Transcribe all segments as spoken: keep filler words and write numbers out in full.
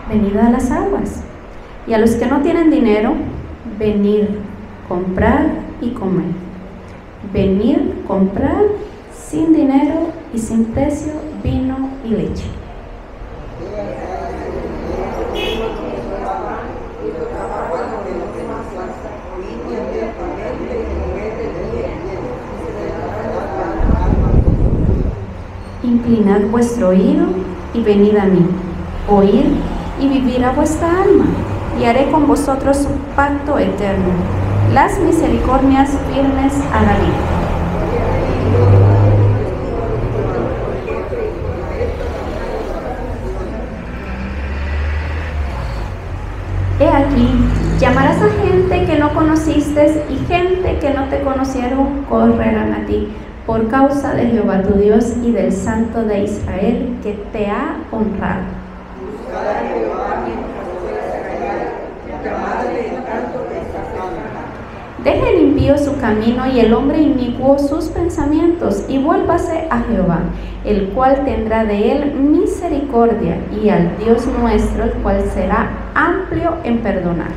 venid a las aguas. Y a los que no tienen dinero, venid, comprad y comed. Venid, comprad sin dinero y sin precio vino y leche. Inclinad vuestro oído y venid a mí. Oíd y vivirá vuestra alma, y haré con vosotros un pacto eterno, las misericordias firmes a la vida. He aquí, llamarás a gente que no conociste, y gente que no te conocieron correrán a ti, por causa de Jehová tu Dios y del Santo de Israel, que te ha honrado. Deje el impío su camino y el hombre inicuo sus pensamientos, y vuélvase a Jehová, el cual tendrá de él misericordia, y al Dios nuestro, el cual será amplio en perdonar.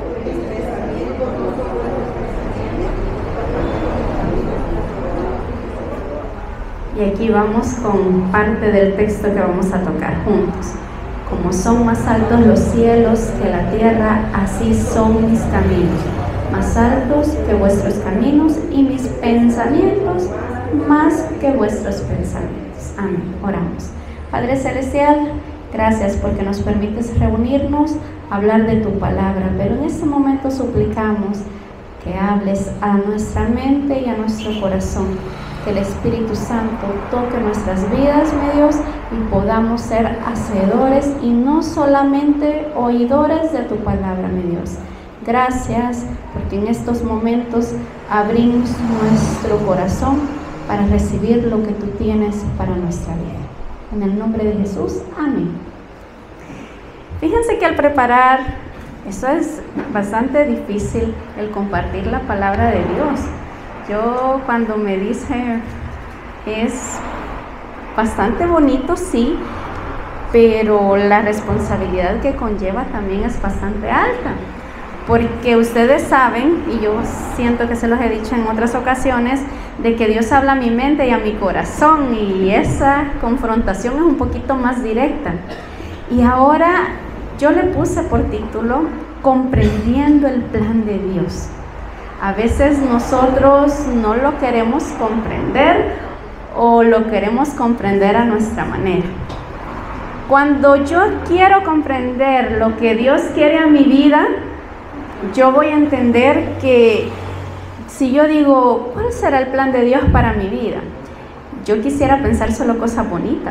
Y aquí vamos con parte del texto que vamos a tocar juntos. Como son más altos los cielos que la tierra, así son mis caminos, más altos que vuestros caminos, y mis pensamientos más que vuestros pensamientos. Amén. Oramos. Padre Celestial, gracias porque nos permites reunirnos, hablar de tu palabra, pero en este momento suplicamos que hables a nuestra mente y a nuestro corazón, que el Espíritu Santo toque nuestras vidas, mi Dios, y podamos ser hacedores y no solamente oidores de tu palabra, mi Dios. Gracias porque en estos momentos abrimos nuestro corazón para recibir lo que tú tienes para nuestra vida. En el nombre de Jesús, amén. Fíjense que al preparar, eso es bastante difícil, el compartir la palabra de Dios. Yo cuando me dice, es bastante bonito, sí, pero la responsabilidad que conlleva también es bastante alta. Porque ustedes saben, y yo siento que se los he dicho en otras ocasiones, de que Dios habla a mi mente y a mi corazón, y esa confrontación es un poquito más directa. Y ahora yo le puse por título, Comprendiendo el plan de Dios. A veces nosotros no lo queremos comprender o lo queremos comprender a nuestra manera. Cuando yo quiero comprender lo que Dios quiere a mi vida, yo voy a entender que si yo digo, ¿cuál será el plan de Dios para mi vida? Yo quisiera pensar solo cosas bonitas.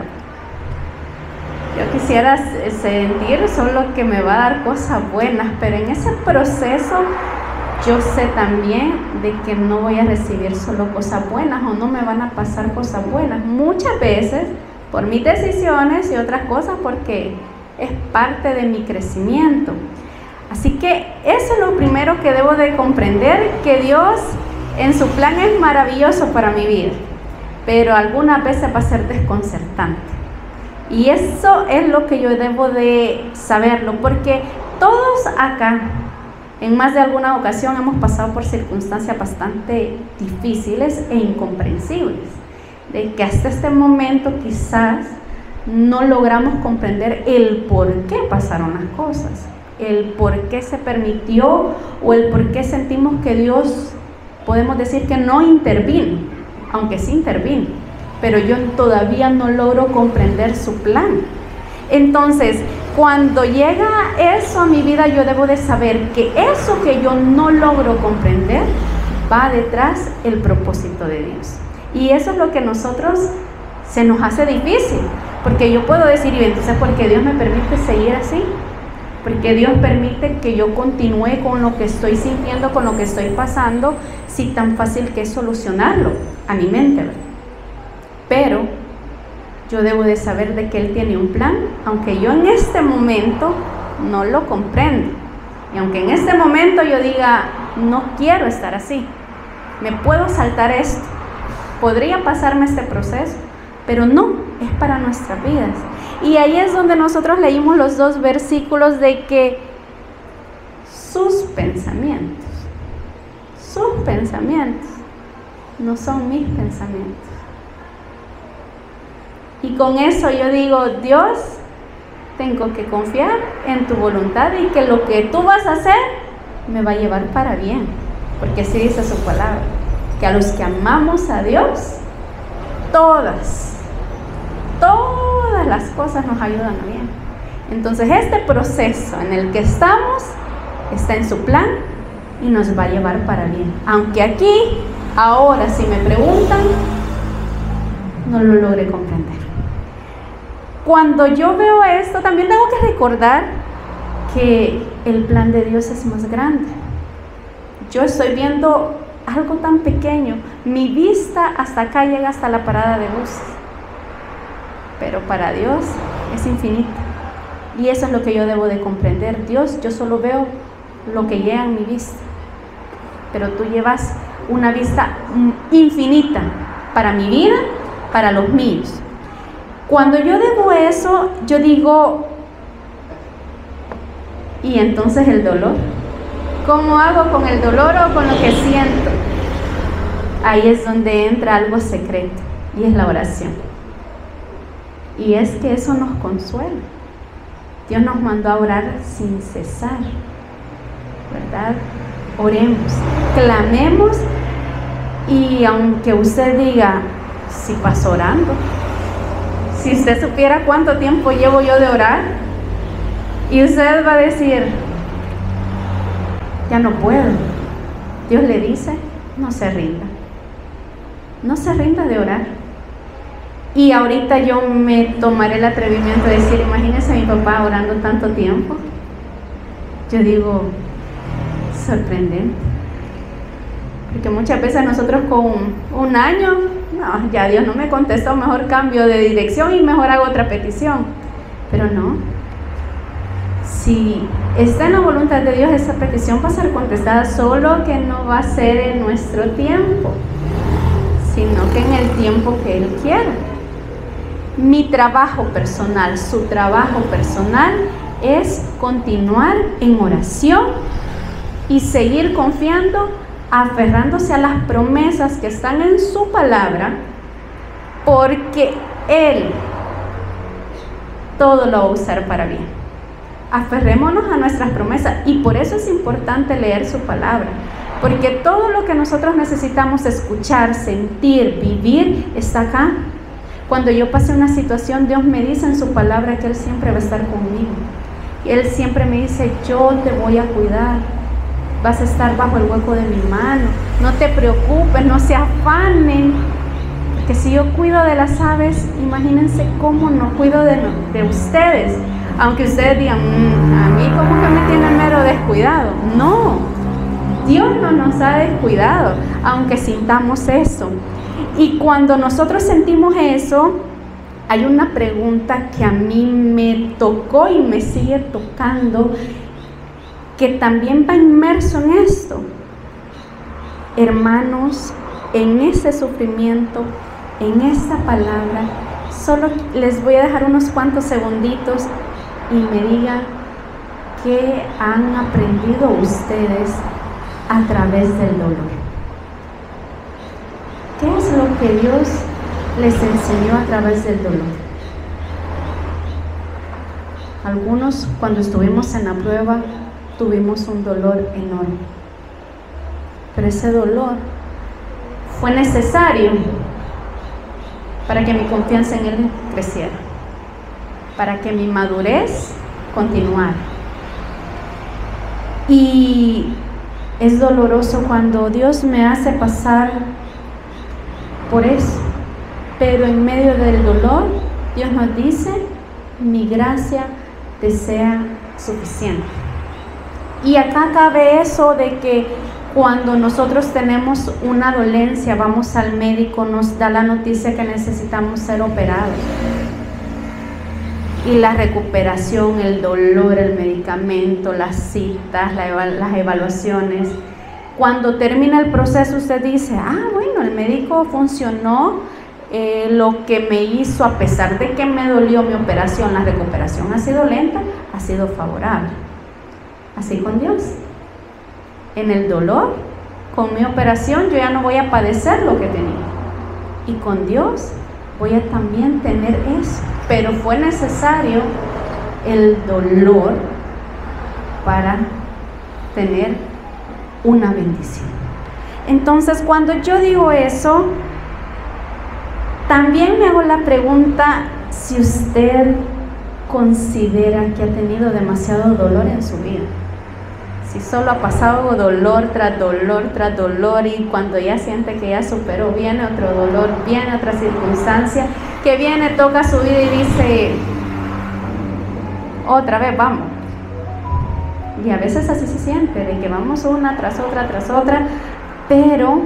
Yo quisiera sentir solo que me va a dar cosas buenas, pero en ese proceso yo sé también de que no voy a recibir solo cosas buenas o no me van a pasar cosas buenas. Muchas veces por mis decisiones y otras cosas porque es parte de mi crecimiento. Así que eso es lo primero que debo de comprender, que Dios en su plan es maravilloso para mi vida, pero algunas veces va a ser desconcertante. Y eso es lo que yo debo de saberlo, porque todos acá, en más de alguna ocasión, hemos pasado por circunstancias bastante difíciles e incomprensibles, de que hasta este momento quizás no logramos comprender el por qué pasaron las cosas, el por qué se permitió o el por qué sentimos que Dios, podemos decir que no intervino, aunque sí intervino, pero yo todavía no logro comprender su plan. Entonces, cuando llega eso a mi vida, yo debo de saber que eso que yo no logro comprender va detrás el propósito de Dios. Y eso es lo que a nosotros se nos hace difícil, porque yo puedo decir, y entonces, ¿por qué Dios me permite seguir así? Porque Dios permite que yo continúe con lo que estoy sintiendo, con lo que estoy pasando, si tan fácil que es solucionarlo a mi mente, ¿verdad? Pero yo debo de saber de que Él tiene un plan, aunque yo en este momento no lo comprendo. Y aunque en este momento yo diga, no quiero estar así, me puedo saltar esto, podría pasarme este proceso, pero no, es para nuestras vidas. Y ahí es donde nosotros leímos los dos versículos de que sus pensamientos, sus pensamientos, no son mis pensamientos. Y con eso yo digo, Dios, tengo que confiar en tu voluntad y que lo que tú vas a hacer me va a llevar para bien. Porque así dice su palabra, que a los que amamos a Dios, todas, todas las cosas nos ayudan a bien. Entonces este proceso en el que estamos está en su plan y nos va a llevar para bien. Aunque aquí, ahora, si me preguntan, no lo logré comprender. Cuando yo veo esto, también tengo que recordar que el plan de Dios es más grande. Yo estoy viendo algo tan pequeño. Mi vista hasta acá llega hasta la parada de bus. Pero para Dios es infinita. Y eso es lo que yo debo de comprender. Dios, yo solo veo lo que llega en mi vista. Pero tú llevas una vista infinita para mi vida, para los míos. Cuando yo debo eso, yo digo, ¿y entonces el dolor? ¿Cómo hago con el dolor o con lo que siento? Ahí es donde entra algo secreto, y es la oración. Y es que eso nos consuela. Dios nos mandó a orar sin cesar, ¿verdad? Oremos, clamemos, y aunque usted diga, si paso orando, si usted supiera cuánto tiempo llevo yo de orar, y usted va a decir, ya no puedo. Dios le dice, no se rinda, no se rinda de orar. Y ahorita yo me tomaré el atrevimiento de decir, imagínense a mi papá orando tanto tiempo. Yo digo, sorprendente, porque muchas veces nosotros con un año, no, ya Dios no me contestó, mejor cambio de dirección y mejor hago otra petición. Pero no, si está en la voluntad de Dios, esa petición va a ser contestada, solo que no va a ser en nuestro tiempo, sino que en el tiempo que Él quiera. Mi trabajo personal, su trabajo personal es continuar en oración y seguir confiando, aferrándose a las promesas que están en su palabra, porque Él todo lo va a usar para bien. Aferrémonos a nuestras promesas, y por eso es importante leer su palabra, porque todo lo que nosotros necesitamos escuchar, sentir, vivir, está acá. Cuando yo pase una situación, Dios me dice en su palabra que Él siempre va a estar conmigo. Él siempre me dice, yo te voy a cuidar, vas a estar bajo el hueco de mi mano, no te preocupes, no se afanen, porque si yo cuido de las aves, imagínense cómo no cuido de, de ustedes. Aunque ustedes digan, mmm, a mí como que me tiene mero descuidado. No, Dios no nos ha descuidado, aunque sintamos eso. Y cuando nosotros sentimos eso, hay una pregunta que a mí me tocó y me sigue tocando, que también va inmerso en esto. Hermanos, en ese sufrimiento, en esta palabra, solo les voy a dejar unos cuantos segunditos y me digan qué han aprendido ustedes a través del dolor. ¿Qué es lo que Dios les enseñó a través del dolor? Algunos, cuando estuvimos en la prueba, tuvimos un dolor enorme, pero ese dolor fue necesario para que mi confianza en Él creciera, para que mi madurez continuara. Y es doloroso cuando Dios me hace pasar por eso, pero en medio del dolor, Dios nos dice, mi gracia te sea suficiente. Y acá cabe eso de que cuando nosotros tenemos una dolencia, vamos al médico, nos da la noticia que necesitamos ser operados. Y la recuperación, el dolor, el medicamento, las citas, la eva- las evaluaciones. Cuando termina el proceso, usted dice, ah, bueno, el médico funcionó, eh, lo que me hizo, a pesar de que me dolió mi operación, la recuperación ha sido lenta, ha sido favorable. Así con Dios. En el dolor, con mi operación, yo ya no voy a padecer lo que tenía. Y con Dios voy a también tener eso. Pero fue necesario el dolor para tener una bendición. Entonces, cuando yo digo eso, también me hago la pregunta si usted considera que ha tenido demasiado dolor en su vida. Si solo ha pasado dolor tras dolor tras dolor, y cuando ya siente que ya superó, viene otro dolor, viene otra circunstancia, que viene, toca su vida y dice, otra vez vamos. Y a veces así se siente, de que vamos una tras otra, tras otra, pero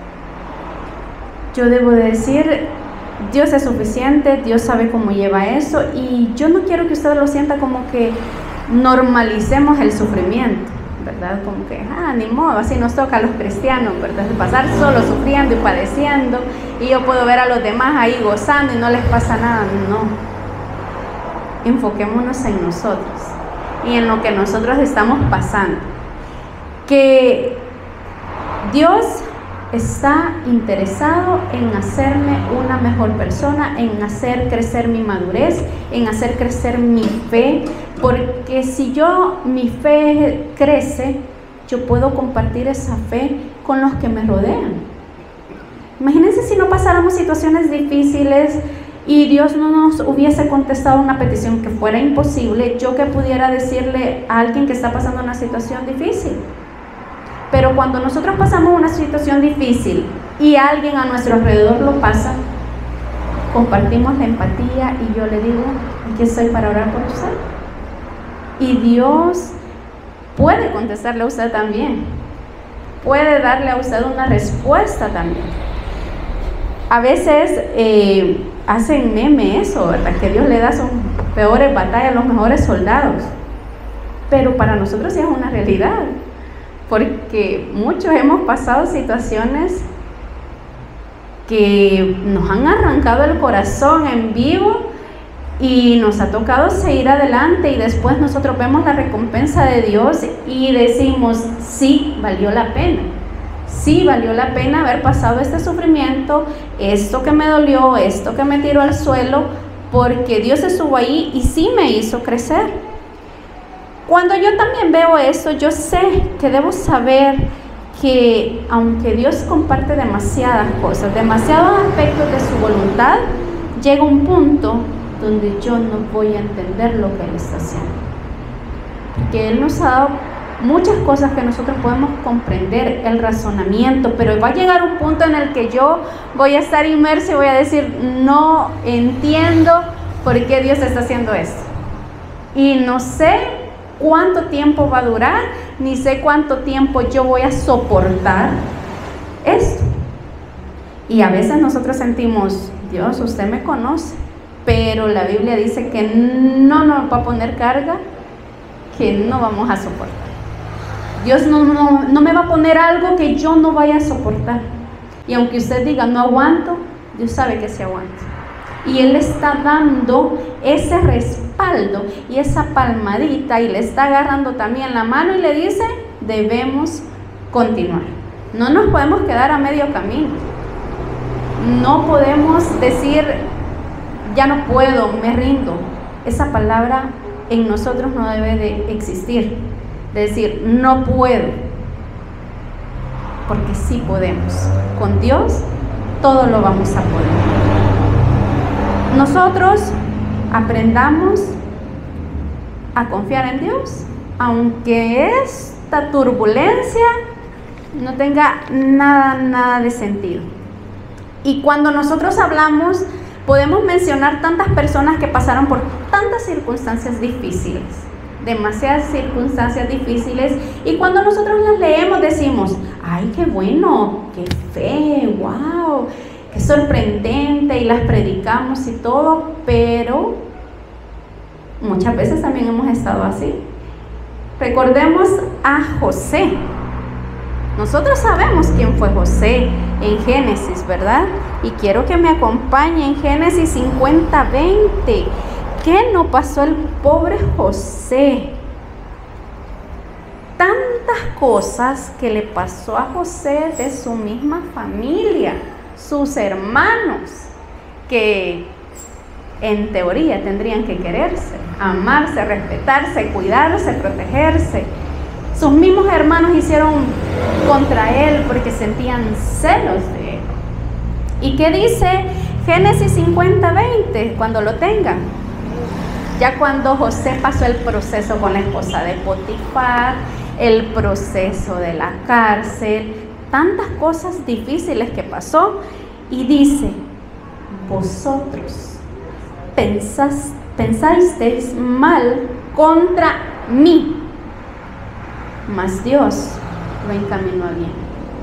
yo debo de decir, Dios es suficiente, Dios sabe cómo lleva eso, y yo no quiero que usted lo sienta como que normalicemos el sufrimiento, ¿verdad? Como que, ah, ni modo, así nos toca a los cristianos, ¿verdad? De pasar solo sufriendo y padeciendo, y yo puedo ver a los demás ahí gozando y no les pasa nada. No. Enfoquémonos en nosotros y en lo que nosotros estamos pasando. Que Dios está interesado en hacerme una mejor persona, en hacer crecer mi madurez, en hacer crecer mi fe, porque si yo, mi fe crece, yo puedo compartir esa fe con los que me rodean. Imagínense si no pasáramos situaciones difíciles y Dios no nos hubiese contestado una petición que fuera imposible, yo que pudiera decirle a alguien que está pasando una situación difícil. Pero cuando nosotros pasamos una situación difícil y alguien a nuestro alrededor lo pasa, compartimos la empatía y yo le digo, aquí estoy para orar por usted. Y Dios puede contestarle a usted también, puede darle a usted una respuesta también. A veces eh, hacen meme eso, ¿verdad? Que Dios le da sus peores batallas a los mejores soldados. Pero para nosotros sí es una realidad. Porque muchos hemos pasado situaciones que nos han arrancado el corazón en vivo y nos ha tocado seguir adelante, y después nosotros vemos la recompensa de Dios y decimos, sí, valió la pena. Sí, valió la pena haber pasado este sufrimiento, esto que me dolió, esto que me tiró al suelo, porque Dios estuvo ahí y sí me hizo crecer. Cuando yo también veo eso, yo sé que debo saber que aunque Dios comparte demasiadas cosas, demasiados aspectos de su voluntad, llega un punto donde yo no voy a entender lo que Él está haciendo. Porque Él nos ha dado muchas cosas que nosotros podemos comprender, el razonamiento, pero va a llegar un punto en el que yo voy a estar inmerso y voy a decir, no entiendo por qué Dios está haciendo esto. Y no sé cuánto tiempo va a durar, ni sé cuánto tiempo yo voy a soportar esto. Y a veces nosotros sentimos, Dios, usted me conoce, pero la Biblia dice que no nos va a poner carga que no vamos a soportar. Dios no, no, no me va a poner algo que yo no vaya a soportar. Y aunque usted diga, no aguanto, Dios sabe que se aguanta. Y Él está dando ese respaldo y esa palmadita, y le está agarrando también la mano y le dice, debemos continuar. No nos podemos quedar a medio camino. No podemos decir, ya no puedo, me rindo. Esa palabra en nosotros no debe de existir. De decir, no puedo. Porque sí podemos. Con Dios todo lo vamos a poder. Nosotros aprendamos a confiar en Dios, aunque esta turbulencia no tenga nada, nada de sentido. Y cuando nosotros hablamos, podemos mencionar tantas personas que pasaron por tantas circunstancias difíciles, demasiadas circunstancias difíciles, y cuando nosotros las leemos decimos, ay, qué bueno, qué fe, wow, qué sorprendente, y las predicamos y todo, pero muchas veces también hemos estado así. Recordemos a José. Nosotros sabemos quién fue José en Génesis, ¿verdad? Y quiero que me acompañe en Génesis cincuenta, veinte. ¿Qué no pasó el pobre José? Tantas cosas que le pasó a José de su misma familia, sus hermanos, que en teoría tendrían que quererse, amarse, respetarse, cuidarse, protegerse. Sus mismos hermanos hicieron contra él porque sentían celos de él. ¿Y qué dice Génesis cincuenta, veinte? Cuando lo tengan. Ya cuando José pasó el proceso con la esposa de Potifar, el proceso de la cárcel, tantas cosas difíciles que pasó, y dice: vosotros pensás, pensasteis mal contra mí, mas Dios lo encaminó a bien,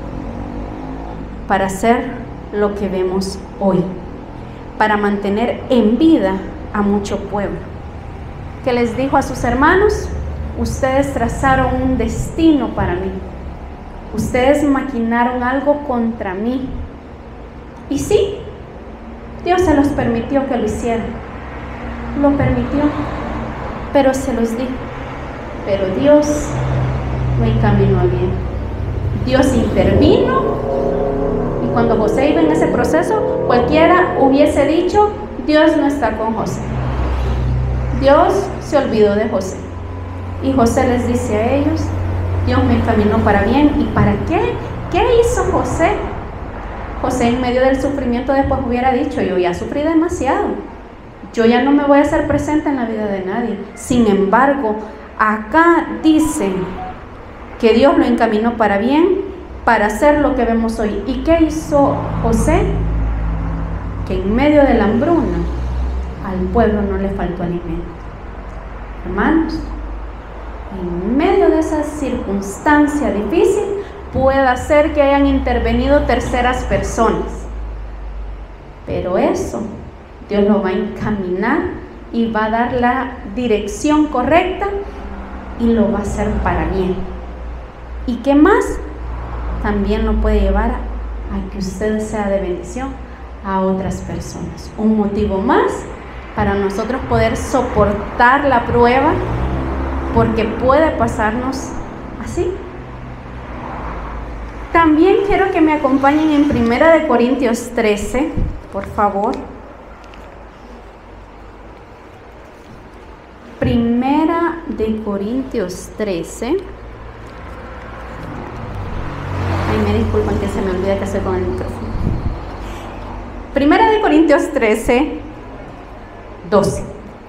para hacer lo que vemos hoy, para mantener en vida a mucho pueblo. Que les dijo a sus hermanos: ustedes trazaron un destino para mí, ustedes maquinaron algo contra mí. Y sí, Dios se los permitió que lo hicieran, lo permitió, pero se los dijo. Pero Dios lo encaminó a bien. Dios intervino, y cuando José iba en ese proceso, cualquiera hubiese dicho: Dios no está con José. Dios se olvidó de José. Y José les dice a ellos: Dios me encaminó para bien. ¿Y para qué? ¿Qué hizo José? José, en medio del sufrimiento, después hubiera dicho: yo ya sufrí demasiado, yo ya no me voy a hacer presente en la vida de nadie. Sin embargo, acá dice que Dios lo encaminó para bien, para hacer lo que vemos hoy. ¿Y qué hizo José? Que en medio de la hambruna al pueblo no le faltó alimento. Hermanos, en medio de esa circunstancia difícil, puede ser que hayan intervenido terceras personas, pero eso Dios lo va a encaminar y va a dar la dirección correcta, y lo va a hacer para bien. ¿Y qué más? También lo puede llevar a que usted sea de bendición a otras personas. Un motivo más para nosotros poder soportar la prueba, porque puede pasarnos así. También quiero que me acompañen en Primera de Corintios trece, por favor. Primera de Corintios trece. Ay, me disculpan que se me olvida que estoy con el micrófono. Primera de Corintios trece, doce.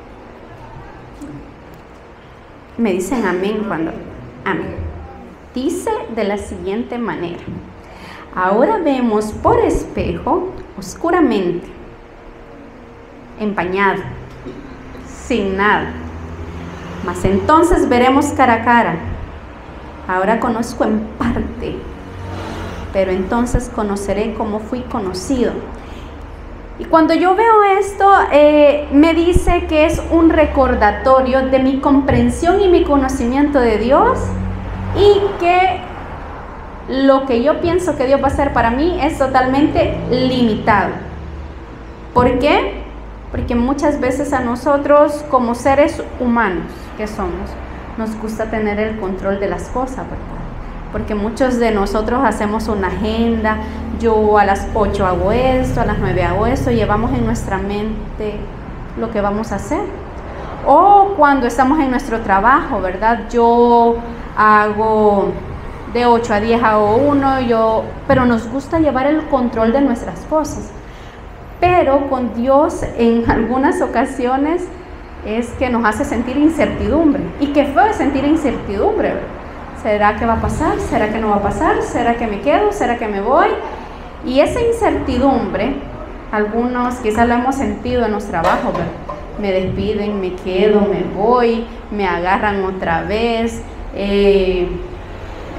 Me dicen amén cuando... Amén. Dice de la siguiente manera: ahora vemos por espejo oscuramente, empañado, sin nada, mas entonces veremos cara a cara. Ahora conozco en parte, pero entonces conoceré como fui conocido. Y cuando yo veo esto, eh, me dice que es un recordatorio de mi comprensión y mi conocimiento de Dios, y que lo que yo pienso que Dios va a hacer para mí es totalmente limitado. ¿Por qué? Porque muchas veces a nosotros, como seres humanos que somos, nos gusta tener el control de las cosas, ¿verdad? Porque muchos de nosotros hacemos una agenda: yo a las ocho hago esto, a las nueve hago esto, llevamos en nuestra mente lo que vamos a hacer. O cuando estamos en nuestro trabajo, ¿verdad? Yo hago de ocho a diez, hago uno, yo, pero nos gusta llevar el control de nuestras cosas. Pero con Dios en algunas ocasiones es que nos hace sentir incertidumbre. Y qué feo es sentir incertidumbre, ¿verdad? ¿Será que va a pasar? ¿Será que no va a pasar? ¿Será que me quedo? ¿Será que me voy? Y esa incertidumbre, algunos quizás lo hemos sentido en los trabajos, ¿verdad? Me despiden, me quedo, me voy, me agarran otra vez. Eh,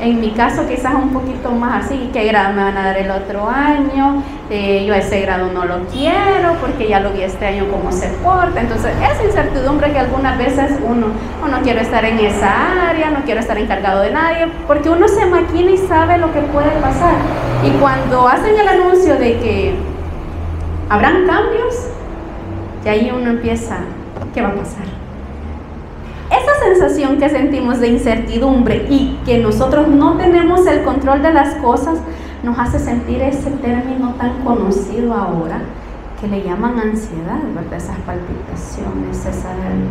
En mi caso quizás un poquito más así, ¿qué grado me van a dar el otro año? Eh, yo ese grado no lo quiero porque ya lo vi este año cómo se porta. Entonces esa incertidumbre que algunas veces uno, o no quiero estar en esa área, no quiero estar encargado de nadie, porque uno se maquina y sabe lo que puede pasar. Y cuando hacen el anuncio de que habrán cambios, y ahí uno empieza, ¿qué va a pasar? Esa sensación que sentimos de incertidumbre y que nosotros no tenemos el control de las cosas, nos hace sentir ese término tan conocido ahora, que le llaman ansiedad, ¿verdad? Esas palpitaciones, esa,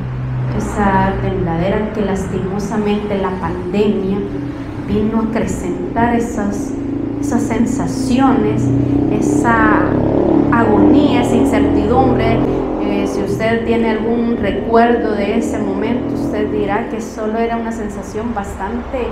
esa tembladera que lastimosamente la pandemia vino a acrecentar esas, esas sensaciones, esa agonía, esa incertidumbre. Eh, si usted tiene algún recuerdo de ese momento, usted dirá que solo era una sensación bastante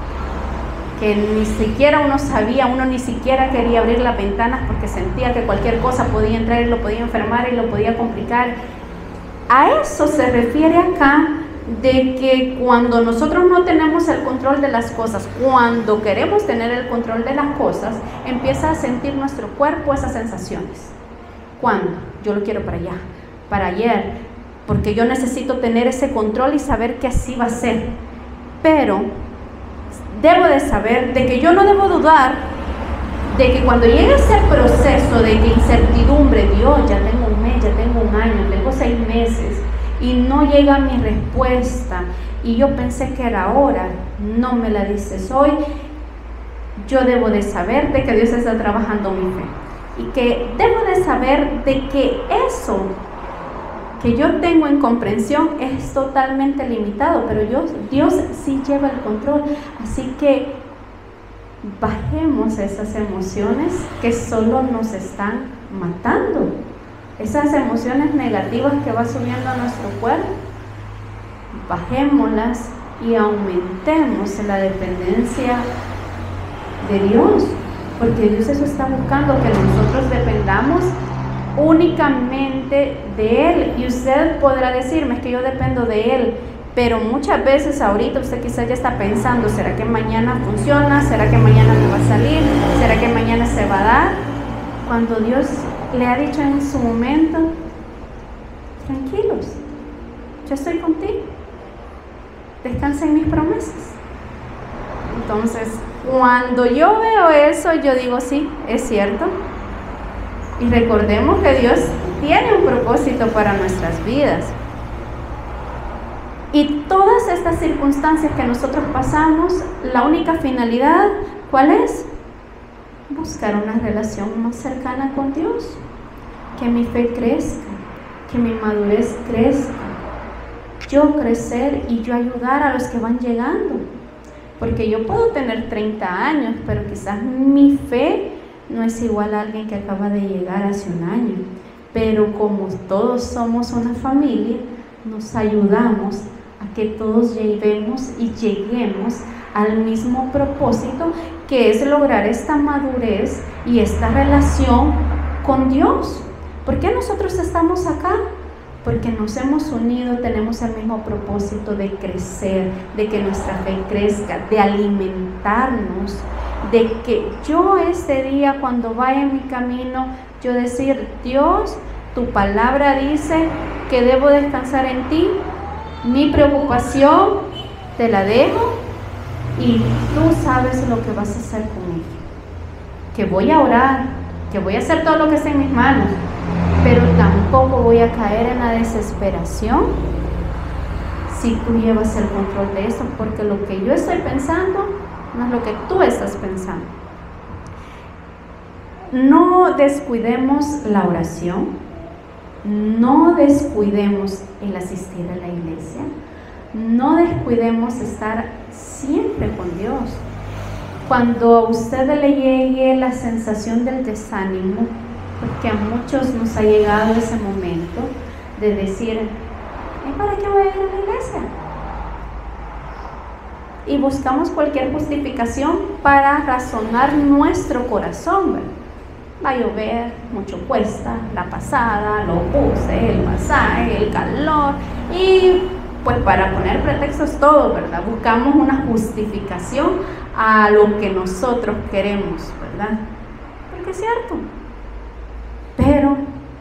que ni siquiera uno sabía, uno ni siquiera quería abrir las ventanas porque sentía que cualquier cosa podía entrar y lo podía enfermar y lo podía complicar. A eso se refiere acá, de que cuando nosotros no tenemos el control de las cosas, cuando queremos tener el control de las cosas, empieza a sentir nuestro cuerpo esas sensaciones. ¿Cuándo? Yo lo quiero para allá, para ayer, porque yo necesito tener ese control y saber que así va a ser. Pero debo de saber de que yo no debo dudar de que cuando llegue ese proceso de que incertidumbre, Dios, ya tengo un mes, ya tengo un año, tengo seis meses y no llega mi respuesta y yo pensé que era ahora, no me la dices hoy, yo debo de saber de que Dios está trabajando mi fe y que debo de saber de que eso que yo tengo en comprensión es totalmente limitado, pero yo, Dios sí lleva el control. Así que bajemos esas emociones que solo nos están matando, esas emociones negativas que va subiendo a nuestro cuerpo, bajémoslas y aumentemos la dependencia de Dios, porque Dios eso está buscando, que nosotros dependamos únicamente de Él. Y usted podrá decirme, es que yo dependo de Él, pero muchas veces ahorita usted quizás ya está pensando, ¿será que mañana funciona? ¿Será que mañana me va a salir? ¿Será que mañana se va a dar? Cuando Dios le ha dicho en su momento, tranquilos, yo estoy contigo, descansa en mis promesas. Entonces, cuando yo veo eso, yo digo, sí, es cierto. Y recordemos que Dios tiene un propósito para nuestras vidas. Y todas estas circunstancias que nosotros pasamos, la única finalidad, ¿cuál es? Buscar una relación más cercana con Dios. Que mi fe crezca, que mi madurez crezca. Yo crecer y yo ayudar a los que van llegando. Porque yo puedo tener treinta años, pero quizás mi fe no es igual a alguien que acaba de llegar hace un año. Pero como todos somos una familia, nos ayudamos a que todos lleguemos y lleguemos al mismo propósito, que es lograr esta madurez y esta relación con Dios. ¿Por qué nosotros estamos acá? Porque nos hemos unido, tenemos el mismo propósito de crecer, de que nuestra fe crezca, de alimentarnos, de que yo este día cuando vaya en mi camino, yo decir, Dios, tu palabra dice que debo descansar en ti, mi preocupación te la dejo y tú sabes lo que vas a hacer con ella. Que voy a orar, que voy a hacer todo lo que esté en mis manos, pero tampoco voy a caer en la desesperación si tú llevas el control de esto, porque lo que yo estoy pensando no es lo que tú estás pensando. No descuidemos la oración, no descuidemos el asistir a la iglesia, no descuidemos estar siempre con Dios. Cuando a usted le llegue la sensación del desánimo, porque a muchos nos ha llegado ese momento de decir, ¿y para qué voy a ir a la iglesia? Y buscamos cualquier justificación para razonar nuestro corazón, ¿verdad? Va a llover, mucho cuesta, la pasada, lo puse, el masaje, el calor, y pues para poner pretextos todo, ¿verdad? Buscamos una justificación a lo que nosotros queremos, ¿verdad? Porque es cierto. Pero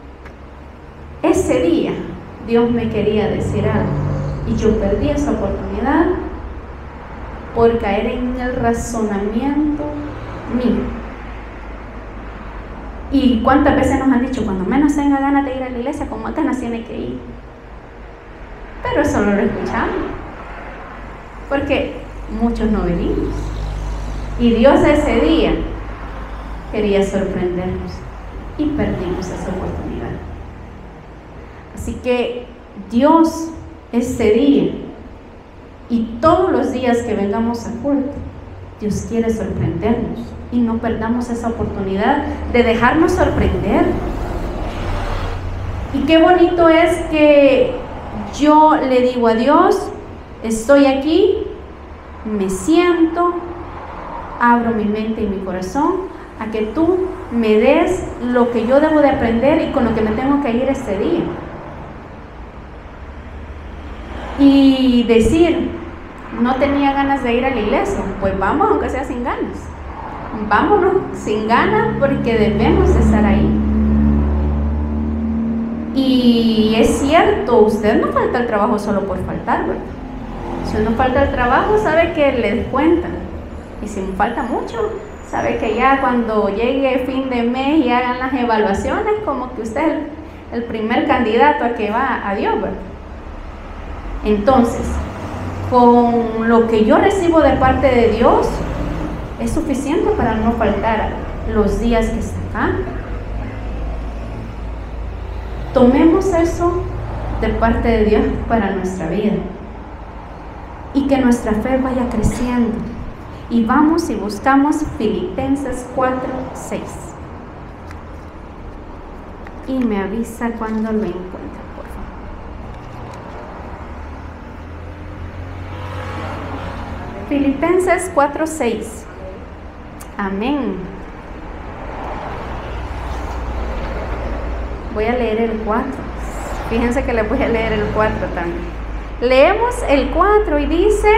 ese día Dios me quería decir algo y yo perdí esa oportunidad por caer en el razonamiento mío. ¿Y cuántas veces nos han dicho, cuando menos tenga ganas de ir a la iglesia, con más ganas tiene que ir? Pero eso no lo escuchamos, porque muchos no venimos. Y Dios ese día quería sorprendernos y perdimos esa oportunidad. Así que Dios ese día y todos los días que vengamos a culto, Dios quiere sorprendernos y no perdamos esa oportunidad de dejarnos sorprender. Y qué bonito es que yo le digo a Dios, estoy aquí, me siento, abro mi mente y mi corazón a que tú me des lo que yo debo de aprender y con lo que me tengo que ir este día. Y decir, no tenía ganas de ir a la iglesia, pues vamos aunque sea sin ganas. Vámonos sin ganas porque debemos de estar ahí. Y es cierto, usted no falta el trabajo solo por faltar, ¿verdad? Si uno falta el trabajo, sabe que le descuentan. Y si falta mucho, sabe que ya cuando llegue fin de mes y hagan las evaluaciones, como que usted es el, el primer candidato a que va a Dios, ¿verdad? Entonces, con lo que yo recibo de parte de Dios, es suficiente para no faltar los días que está acá. Tomemos eso de parte de Dios para nuestra vida y que nuestra fe vaya creciendo. Y vamos y buscamos Filipenses cuatro, seis. Y me avisa cuando lo encuentre, por favor. Filipenses cuatro, seis. Amén. Voy a leer el cuatro. Fíjense que le voy a leer el cuatro también. Leemos el cuatro y dice: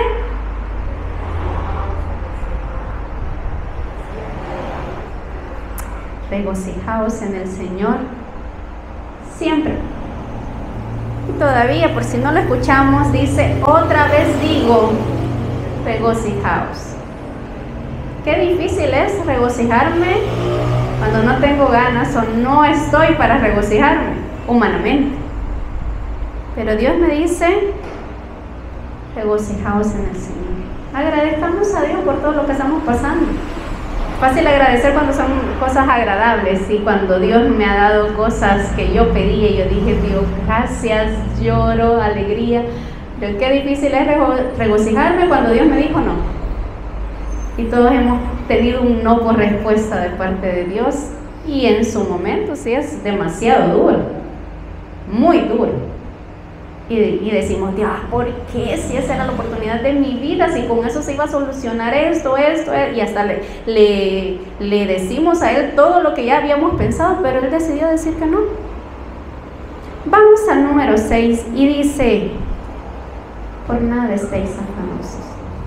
regocijaos en el Señor siempre. Y todavía, por si no lo escuchamos, dice: otra vez digo, regocijaos. Qué difícil es regocijarme cuando no tengo ganas o no estoy para regocijarme humanamente. Pero Dios me dice: regocijaos en el Señor. Agradezcamos a Dios por todo lo que estamos pasando. Fácil agradecer cuando son cosas agradables y cuando Dios me ha dado cosas que yo pedí y yo dije: Dios, gracias, lloro, alegría. Pero qué difícil es regocijarme cuando Dios me dijo no. Y todos hemos tenido un no por respuesta de parte de Dios, y en su momento sí es demasiado duro, muy duro. Y, y decimos: Dios, ¿por qué? Si esa era la oportunidad de mi vida, si con eso se iba a solucionar esto, esto, y hasta le, le, le decimos a Él todo lo que ya habíamos pensado, pero Él decidió decir que no. Vamos al número seis y dice: por nada estéis afanosos.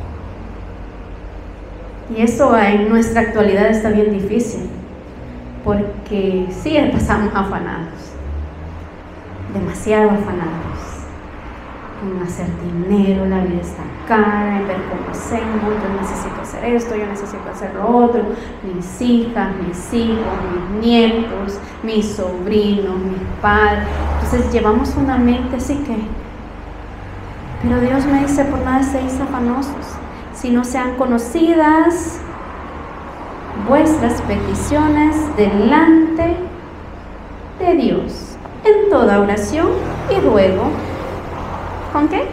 Y eso en nuestra actualidad está bien difícil, porque sí pasamos afanados, demasiado afanados, en hacer dinero, la vida está cara, en ver cómo hacemos, yo necesito hacer esto, yo necesito hacer lo otro, mis hijas, mis hijos, mis nietos, mis sobrinos, mis padres. Entonces llevamos una mente así que, pero Dios me dice: por nada estéis afanosos, si no sean conocidas vuestras peticiones delante de Dios, en toda oración y ruego. ¿Con qué?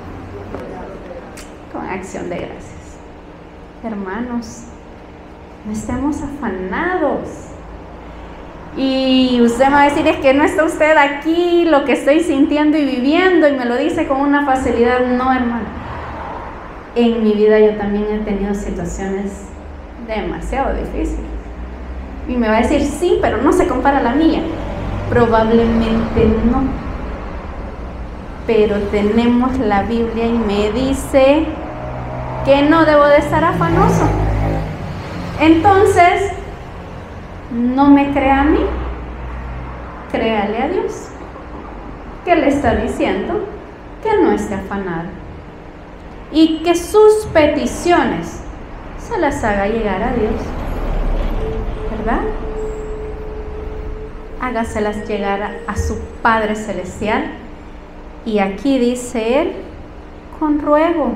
Con acción de gracias. Hermanos, no estemos afanados. Y usted me va a decir: es que no está usted aquí, lo que estoy sintiendo y viviendo, y me lo dice con una facilidad. No, hermano. En mi vida yo también he tenido situaciones demasiado difíciles. Y me va a decir: sí, pero no se compara a la mía. Probablemente no. Pero tenemos la Biblia y me dice que no debo de estar afanoso. Entonces, no me crea a mí, créale a Dios, que le está diciendo que no esté afanado y que sus peticiones se las haga llegar a Dios, ¿verdad? Hágaselas llegar a, a su Padre Celestial. Y aquí dice Él, con ruego.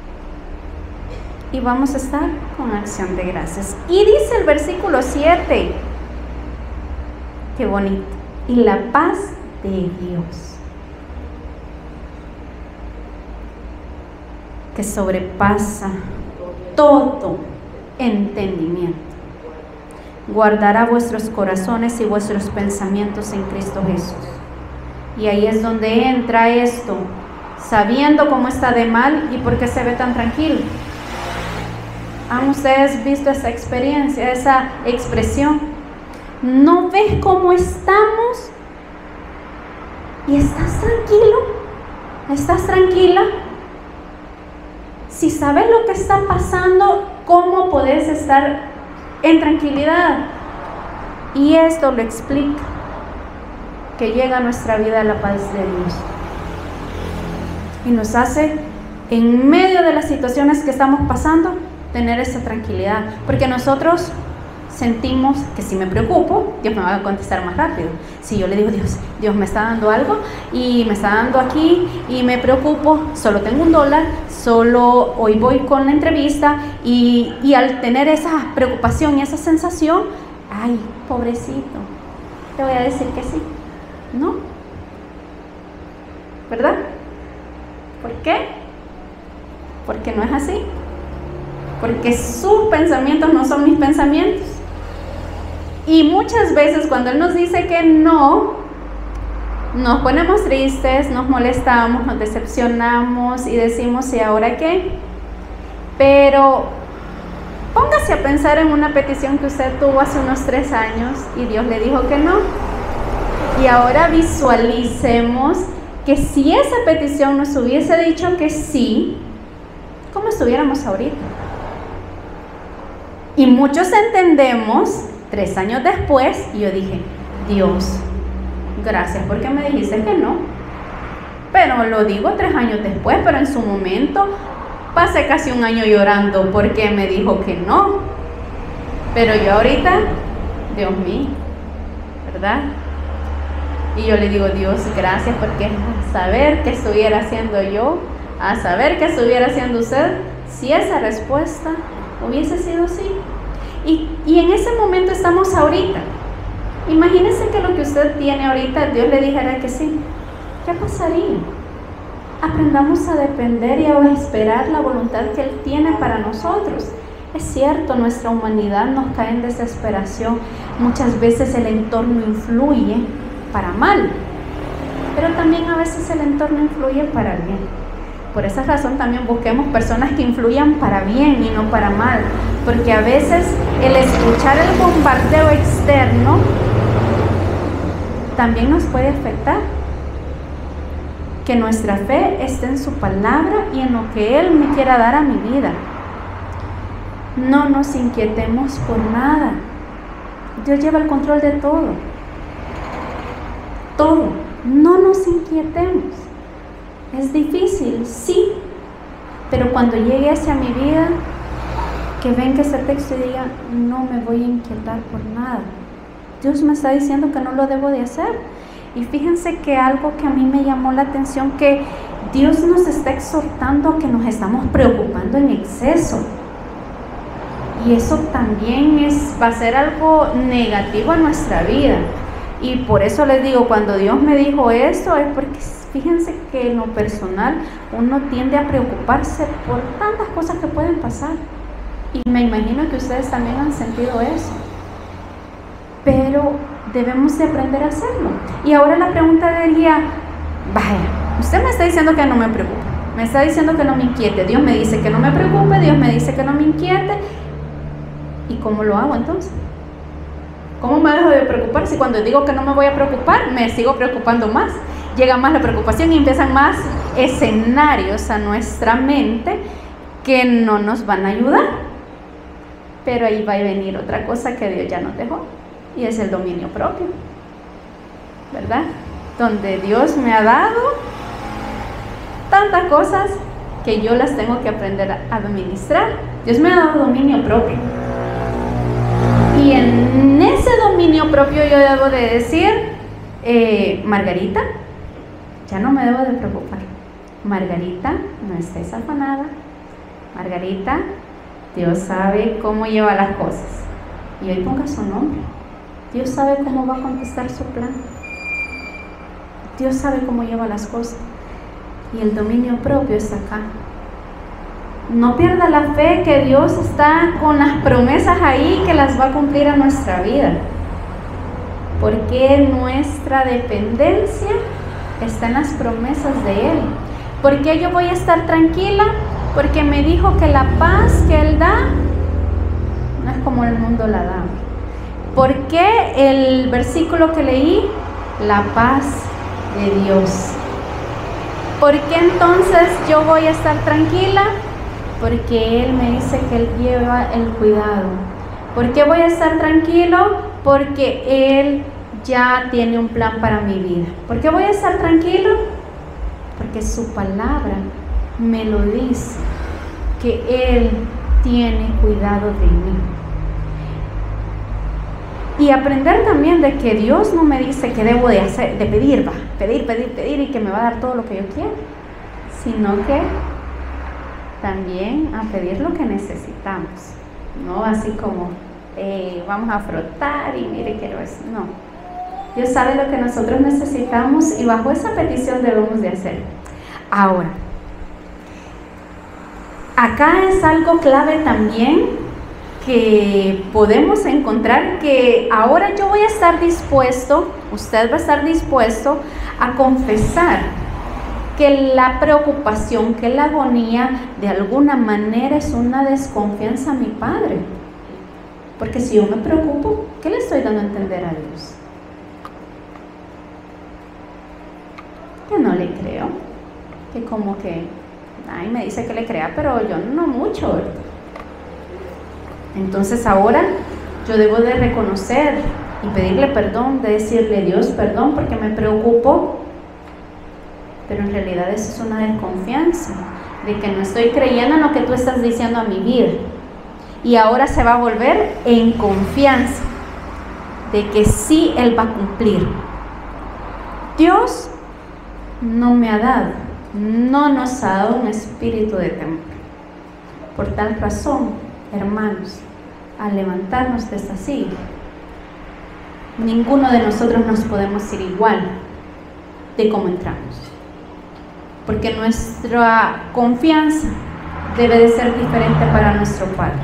Y vamos a estar con acción de gracias. Y dice el versículo siete, qué bonito, y la paz de Dios, que sobrepasa todo entendimiento, guardará vuestros corazones y vuestros pensamientos en Cristo Jesús. Y ahí es donde entra esto, sabiendo cómo está de mal y por qué se ve tan tranquilo. ¿Han ustedes visto esa experiencia, esa expresión? ¿No ves cómo estamos? ¿Y estás tranquilo? ¿Estás tranquila? Si sabes lo que está pasando, ¿cómo podés estar en tranquilidad? Y esto lo explica, que llega a nuestra vida la paz de Dios. Y nos hace, en medio de las situaciones que estamos pasando, tener esa tranquilidad. Porque nosotros sentimos que si me preocupo, Dios me va a contestar más rápido. Si yo le digo, Dios, Dios me está dando algo y me está dando aquí y me preocupo, solo tengo un dólar, solo hoy voy con la entrevista y, y al tener esa preocupación y esa sensación, ay, pobrecito, te voy a decir que sí. ¿No? ¿Verdad? ¿Por qué? Porque no es así. Porque sus pensamientos no son mis pensamientos. Y muchas veces cuando Él nos dice que no, nos ponemos tristes, nos molestamos, nos decepcionamos y decimos, ¿y ahora qué? Pero póngase a pensar en una petición que usted tuvo hace unos tres años y Dios le dijo que no. Y ahora visualicemos que si esa petición nos hubiese dicho que sí, ¿cómo estuviéramos ahorita? Y muchos entendemos, tres años después, y yo dije, Dios, gracias porque me dijiste que no. Pero lo digo tres años después, pero en su momento pasé casi un año llorando porque me dijo que no. Pero yo ahorita, Dios mío, ¿verdad? Y yo le digo, Dios, gracias porque a saber qué estuviera haciendo yo, a saber qué estuviera haciendo usted, si esa respuesta hubiese sido sí. Y, y en ese momento estamos ahorita. Imagínense que lo que usted tiene ahorita, Dios le dijera que sí. ¿Qué pasaría? Aprendamos a depender y a esperar la voluntad que Él tiene para nosotros. Es cierto, nuestra humanidad nos cae en desesperación. Muchas veces el entorno influye para mal, pero también a veces el entorno influye para bien. Por esa razón también busquemos personas que influyan para bien y no para mal, porque a veces el escuchar el bombardeo externo también nos puede afectar. Que nuestra fe esté en su palabra y en lo que Él me quiera dar a mi vida. No nos inquietemos por nada. Dios lleva el control de todo. Todo. No nos inquietemos. Es difícil, sí, pero cuando llegue hacia mi vida, que venga ese texto y diga, no me voy a inquietar por nada. Dios me está diciendo que no lo debo de hacer. Y fíjense que algo que a mí me llamó la atención, que Dios nos está exhortando a que nos estamos preocupando en exceso. Y eso también es, va a ser algo negativo en nuestra vida. Y por eso les digo, cuando Dios me dijo esto, es porque fíjense que en lo personal uno tiende a preocuparse por tantas cosas que pueden pasar. Y me imagino que ustedes también han sentido eso. Pero debemos de aprender a hacerlo. Y ahora la pregunta sería, vaya, usted me está diciendo que no me preocupe, me está diciendo que no me inquiete, Dios me dice que no me preocupe, Dios me dice que no me inquiete. ¿Y cómo lo hago entonces? ¿Cómo me dejo de preocupar si cuando digo que no me voy a preocupar, me sigo preocupando más? Llega más la preocupación y empiezan más escenarios a nuestra mente que no nos van a ayudar. Pero ahí va a venir otra cosa que Dios ya nos dejó, y es el dominio propio, ¿verdad? Donde Dios me ha dado tantas cosas que yo las tengo que aprender a administrar. Dios me ha dado dominio propio. Y en ese dominio propio yo debo de decir, eh, Margarita, ya no me debo de preocupar. Margarita, no estés afanada. Margarita, Dios sabe cómo lleva las cosas. Y hoy ponga su nombre. Dios sabe cómo va a contestar su plan. Dios sabe cómo lleva las cosas. Y el dominio propio está acá. No pierda la fe que Dios está con las promesas ahí, que las va a cumplir a nuestra vida. Porque nuestra dependencia está en las promesas de Él. ¿Por qué yo voy a estar tranquila? Porque me dijo que la paz que Él da no es como el mundo la da. ¿Por qué el versículo que leí? La paz de Dios. ¿Por qué entonces yo voy a estar tranquila? Porque Él me dice que Él lleva el cuidado. ¿Por qué voy a estar tranquilo? Porque Él ya tiene un plan para mi vida. ¿Por qué voy a estar tranquilo? Porque su palabra me lo dice, que Él tiene cuidado de mí. Y aprender también de que Dios no me dice que debo de hacer, de pedir, va, pedir, pedir, pedir y que me va a dar todo lo que yo quiero, sino que también a pedir lo que necesitamos, no así como eh, vamos a frotar y mire quiero eso, no. Dios sabe lo que nosotros necesitamos y bajo esa petición debemos de hacer. Ahora, acá es algo clave también que podemos encontrar, que ahora yo voy a estar dispuesto, usted va a estar dispuesto a confesar que la preocupación, que la agonía de alguna manera es una desconfianza a mi Padre. Porque si yo me preocupo, ¿qué le estoy dando a entender a Dios? Que no le creo, que como que, ay, me dice que le crea, pero yo no mucho, ¿verdad? Entonces ahora yo debo de reconocer y pedirle perdón, de decirle, Dios, perdón porque me preocupo, pero en realidad eso es una desconfianza, de que no estoy creyendo en lo que tú estás diciendo a mi vida. Y ahora se va a volver en confianza, de que sí Él va a cumplir. Dios no me ha dado, no nos ha dado un espíritu de temor. Por tal razón, hermanos, al levantarnos de esta silla, ninguno de nosotros nos podemos ir igual de cómo entramos, porque nuestra confianza debe de ser diferente para nuestro Padre.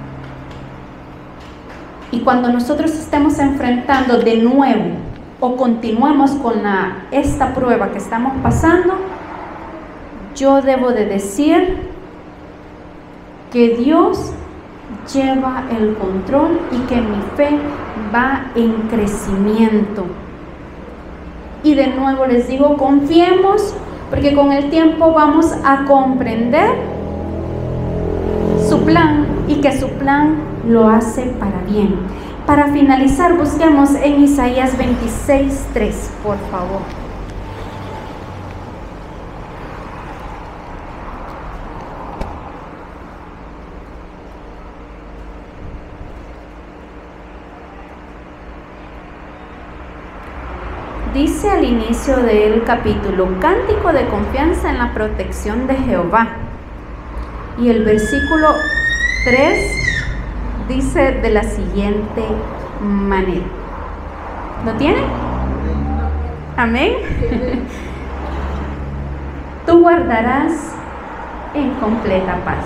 Y cuando nosotros estemos enfrentando de nuevo o continuemos con la, esta prueba que estamos pasando, yo debo de decir que Dios lleva el control y que mi fe va en crecimiento. Y de nuevo les digo, confiemos, porque con el tiempo vamos a comprender su plan y que su plan lo hace para bien. Para finalizar, busquemos en Isaías veintiséis, tres, por favor. Dice al inicio del capítulo, cántico de confianza en la protección de Jehová. Y el versículo tres dice de la siguiente manera. ¿Lo tiene? Amén. Tú guardarás en completa paz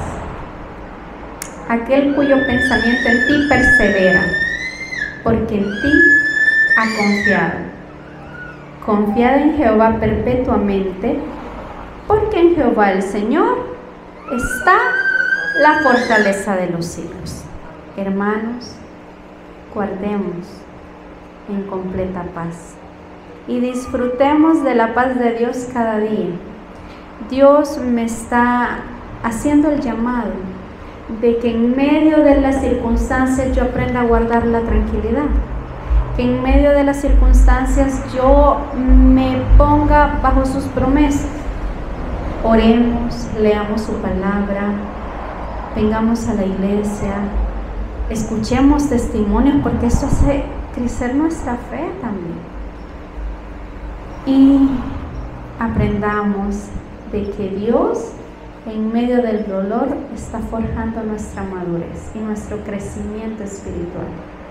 aquel cuyo pensamiento en ti persevera, porque en ti ha confiado. Confiad en Jehová perpetuamente, porque en Jehová el Señor está la fortaleza de los siglos. Hermanos, guardemos en completa paz y disfrutemos de la paz de Dios cada día. Dios me está haciendo el llamado de que en medio de las circunstancias yo aprenda a guardar la tranquilidad, que en medio de las circunstancias yo me ponga bajo sus promesas. Oremos, leamos su palabra, vengamos a la iglesia, escuchemos testimonios, porque eso hace crecer nuestra fe también. Y aprendamos de que Dios en medio del dolor está forjando nuestra madurez y nuestro crecimiento espiritual.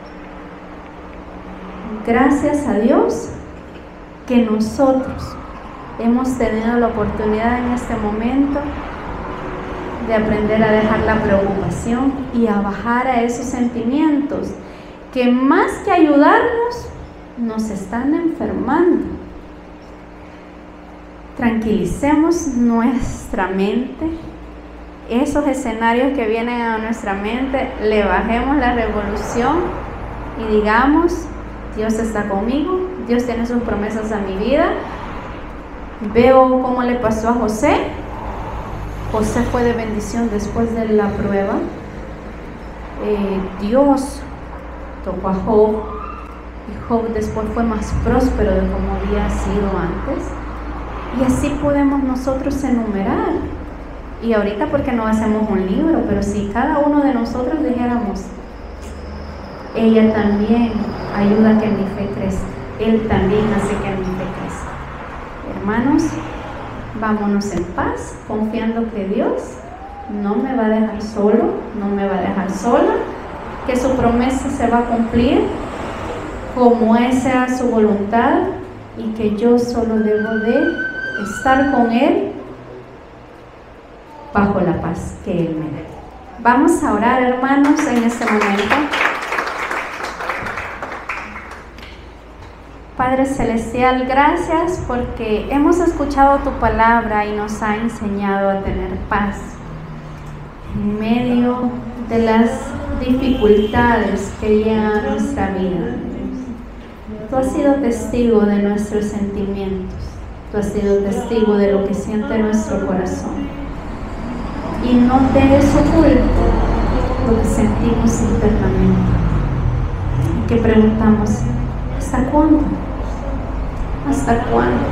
Gracias a Dios que nosotros hemos tenido la oportunidad en este momento de aprender a dejar la preocupación y a bajar a esos sentimientos que más que ayudarnos nos están enfermando. Tranquilicemos nuestra mente, esos escenarios que vienen a nuestra mente, le bajemos la revolución y digamos: Dios está conmigo, Dios tiene sus promesas a mi vida. Veo cómo le pasó a José. José fue de bendición después de la prueba. Eh, Dios tocó a Job y Job después fue más próspero de como había sido antes. Y así podemos nosotros enumerar. Y ahorita porque no hacemos un libro, pero si cada uno de nosotros dijéramos: ella también ayuda a que mi fe crezca, él también hace que mi fe crezca. Hermanos, vámonos en paz, confiando que Dios no me va a dejar solo, no me va a dejar sola, que su promesa se va a cumplir como sea su voluntad, y que yo solo debo de estar con Él bajo la paz que Él me da. Vamos a orar, hermanos, en este momento. Padre Celestial, gracias porque hemos escuchado tu palabra y nos ha enseñado a tener paz en medio de las dificultades que llegan a nuestra vida. Tú has sido testigo de nuestros sentimientos. Tú has sido testigo de lo que siente nuestro corazón. Y no te es oculto lo que sentimos internamente. Y que preguntamos: ¿hasta cuándo? ¿Hasta cuándo?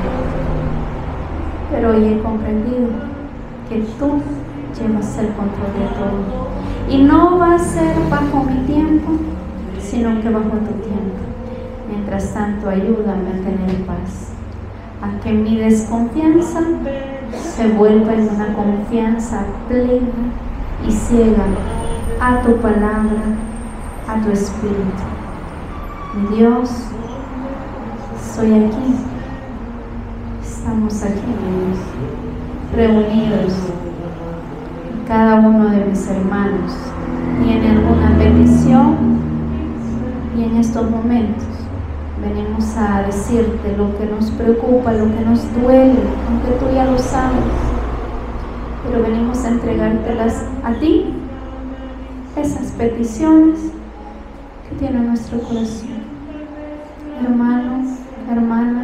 Pero hoy he comprendido que tú llevas el control de todo. Y no va a ser bajo mi tiempo, sino que bajo tu tiempo. Mientras tanto, ayúdame a tener paz, a que mi desconfianza se vuelva en una confianza plena y ciega a tu palabra, a tu espíritu. Mi Dios, soy aquí, estamos aquí, mi Dios, reunidos. Cada uno de mis hermanos tiene alguna petición, y en estos momentos venimos a decirte lo que nos preocupa, lo que nos duele, aunque tú ya lo sabes, pero venimos a entregártelas a ti, esas peticiones que tiene nuestro corazón. Hermano, hermana,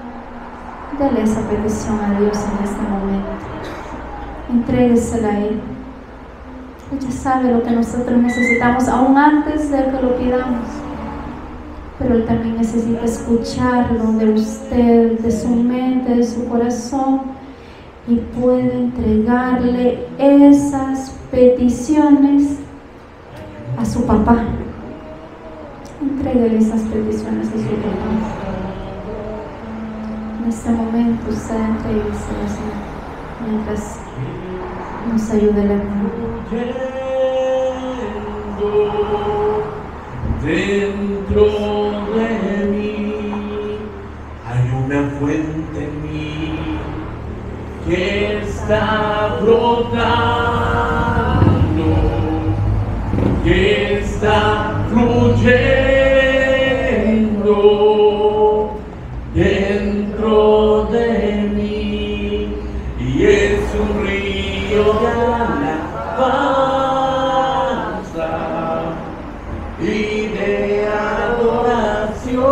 dale esa petición a Dios en este momento, entréguesela a Él. Ella sabe lo que nosotros necesitamos aún antes de que lo pidamos. Pero Él también necesita escucharlo de usted, de su mente, de su corazón, y puede entregarle esas peticiones a su papá. Entréguele esas peticiones a su papá. En este momento usted entrégueselas mientras nos ayude el hermano. Dentro de mí hay una fuente en mí que está brotando, que está fluyendo dentro de mí, y es un río de alabanza y de adoración,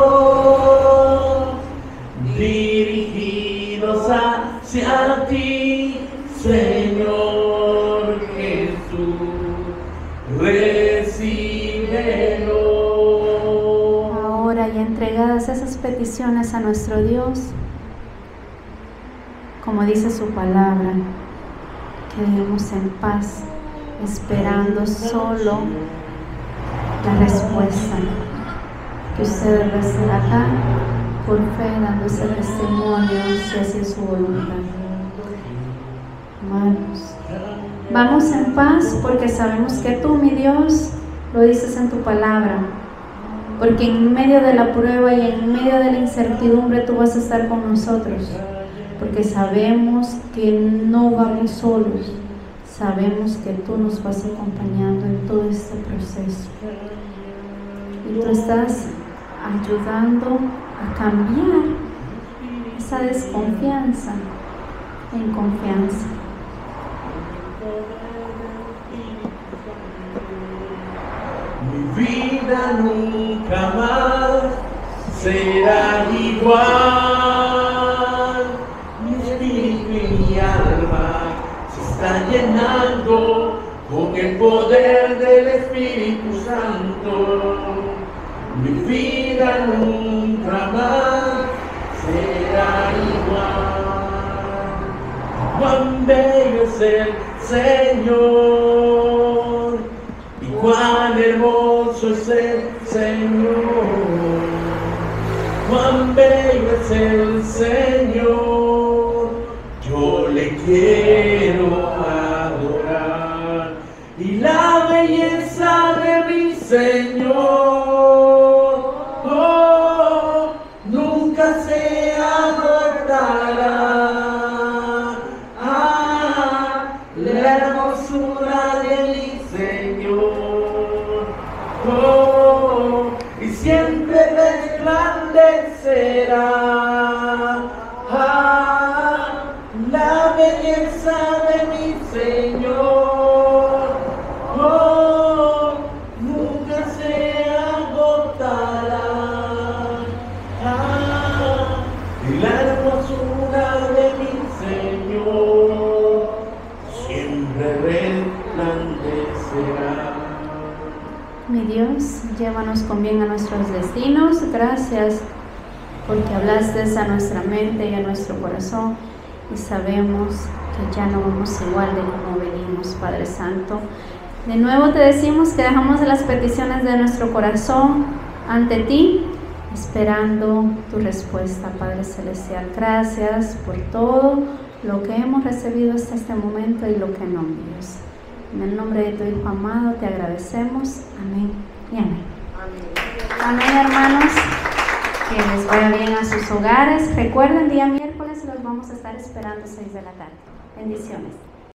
dirigidos hacia ti, Señor. recíbelo. Ahora, y entregadas esas peticiones a nuestro Dios, como dice su palabra, quedemos en paz, esperando solo la respuesta que ustedes reciben acá, por fe, dando ese testimonio, si así es su voluntad. Hermanos, vamos en paz porque sabemos que tú, mi Dios, lo dices en tu palabra, porque en medio de la prueba y en medio de la incertidumbre tú vas a estar con nosotros, porque sabemos que no vamos solos, sabemos que tú nos vas acompañando en todo este proceso y tú estás ayudando a cambiar esa desconfianza en confianza. Mi vida nunca más será igual. Mi espíritu y mi alma se están llenando con el poder del Espíritu Santo. Mi vida nunca más será igual. Cuán bello es el Señor y cuán hermoso es el Señor. Cuán bello es el Señor, yo le quiero adorar. Y la belleza de mi Señor, oh, nunca se agotará. Ah, la hermosura de mi Señor, oh, y siempre resplandecerá. Ah, la belleza de mi Señor, oh, nunca se agotará. Ah, y la hermosura de mi Señor siempre resplandecerá. Mi Dios, llévanos con bien a nuestros destinos. Gracias porque hablaste a nuestra mente y a nuestro corazón y sabemos que ya no vamos igual de como venimos, Padre Santo. De nuevo te decimos que dejamos las peticiones de nuestro corazón ante ti, esperando tu respuesta, Padre Celestial. Gracias por todo lo que hemos recibido hasta este momento y lo que no, Dios. En el nombre de tu Hijo amado te agradecemos. Amén y amén. Amén, amén, hermanos. Que les vaya bien a sus hogares. Recuerden, día miércoles los vamos a estar esperando a seis de la tarde. Bendiciones.